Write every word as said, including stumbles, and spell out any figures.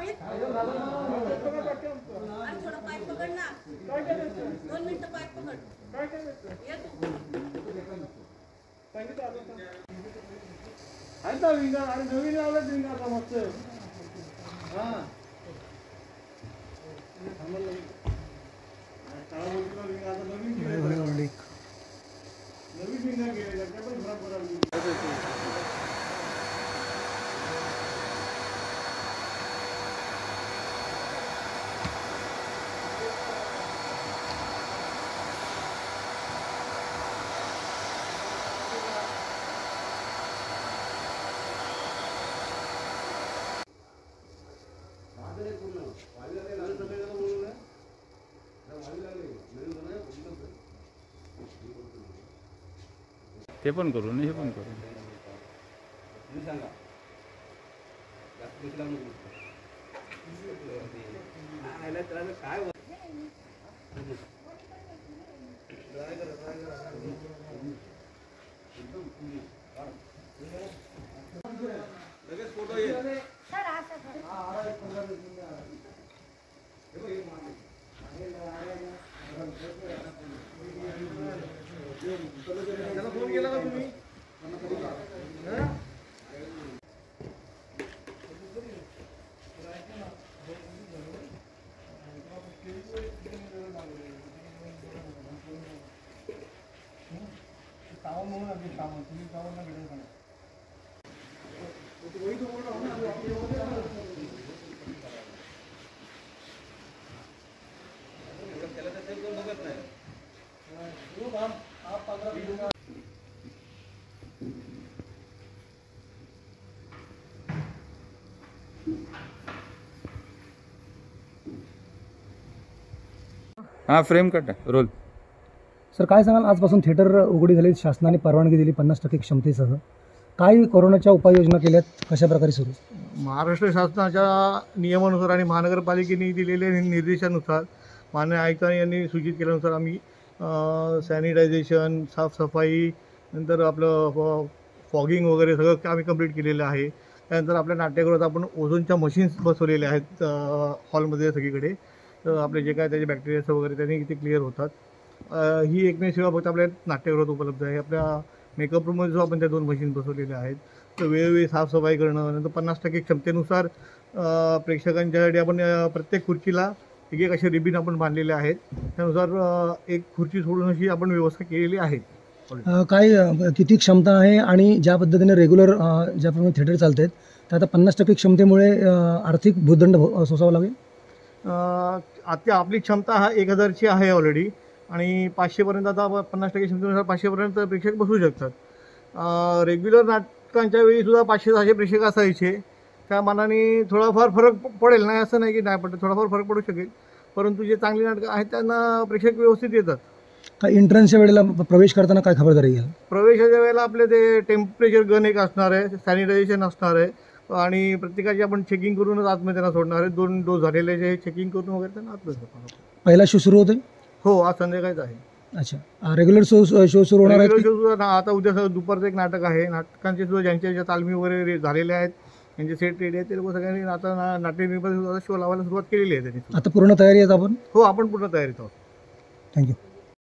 थोडा पाईप पकड ना, दोन मिनिटं पाईप पकड. ये तू. आता विंगा आणि नवीन लावलं विंगा आता मस्त. हा नवीन विंगा गेले त्या पण फरक पडला. ते पण करू हे पण करू. लगेच फोटो ये. त्याला फोन केला का तुम्ही? सावन म्हणून आम्ही सावन तुम्ही सावनला भेटेल का? वही तो बोल रहा हूं ना. त्याला तर सेव करून बघत नाही. हो काम आप पंधरा मिनिट. हां फ्रेम कट रोल. सर काय सांगाल, आजपासून थिएटर उघडी झाली, शासनाने परवानगी दिली पन्नास टक्के क्षमतेसह, काय कोरोनाच्या उपाययोजना केल्यात, कशा प्रकारे सुरू? महाराष्ट्र शासनाच्या नियमानुसार आणि महानगरपालिकेने दिलेल्या निर्देशानुसार मान्य आयुक्तांनी यांनी सूचित केल्यानुसार आम्ही सॅनिटायझेशन, साफसफाई, नंतर आपलं फॉगिंग वगैरे सगळं आम्ही कंप्लीट केलेलं आहे. त्यानंतर आपल्या नाट्यगृहात आपण ओझोनच्या मशीन्स बसवलेल्या आहेत हॉलमध्ये सगळीकडे. तर आपले जे काय त्याचे बॅक्टेरियाज वगैरे त्यांनी इथे क्लिअर होतात. ही एकमेव सेवा फक्त आपल्या नाट्यगृहात उपलब्ध आहे. आपल्या मेकअप रूममध्ये जो आपण त्या दोन मशीन बसवलेल्या आहेत. तर वेळोवेळी साफसफाई करणं, नंतर पन्नास टक्के क्षमतेनुसार प्रेक्षकांच्यासाठी आपण प्रत्येक खुर्चीला एक एक असे रिबीन आपण बांधलेले आहेत. त्यानुसार एक खुर्ची सोडून अशी आपण व्यवस्था केलेली आहे. काय किती क्षमता आहे आणि ज्या पद्धतीने रेग्युलर ज्याप्रमाणे थिएटर चालत आहेत तर आता पन्नास टक्के क्षमतेमुळे आर्थिक भूदंड सोसावा लागेल? आता आपली क्षमता हा एक हजारची आहे ऑलरेडी आणि पाचशेपर्यंत आता पन्नास टक्के क्षमतेनुसार पाचशेपर्यंत प्रेक्षक बसू शकतात. रेग्युलर नाटकांच्या वेळीसुद्धा पाचशे सहाशे प्रेक्षक असायचे. त्या मानाने थोडाफार फरक पडेल, नाही असं नाही की नाही पडत, थोडाफार फरक पडू शकेल. परंतु जे चांगली नाटकं आहेत त्यांना प्रेक्षक व्यवस्थित येतात. काय एंट्रन्सच्या वेळेला प्रवेश करताना काय खबरदारी घ्याल? प्रवेशाच्या वेळेला आपले ते टेम्परेचर गन एक असणार आहे, सॅनिटायझेशन असणार आहे आणि प्रत्येकाची आपण चेकिंग करूनच आतमध्ये त्यांना सोडणार आहे. दोन डोस झालेले जे चेकिंग करून वगैरे त्यांना आतमध्ये सोडणार. पहिला शो सुरू होते? हो, आज संध्याकाळीच आहे. अच्छा, रेग्युलर शो शो सुरू होणार आहे? शो सुद्धा आता उद्या दुपारचं एक नाटक आहे. नाटकांचे सुद्धा ज्यांच्या ज्या तालमी वगैरे झालेल्या आहेत, त्यांचे सेट रेडी आहेत, ते लोक सगळ्यांनी आता नाट्यनिर्माण शो लावायला सुरुवात केलेली आहे त्यांनी. आता पूर्ण तयारी आहे आपण? हो, आपण पूर्ण तयारीत आहोत. थँक्यू.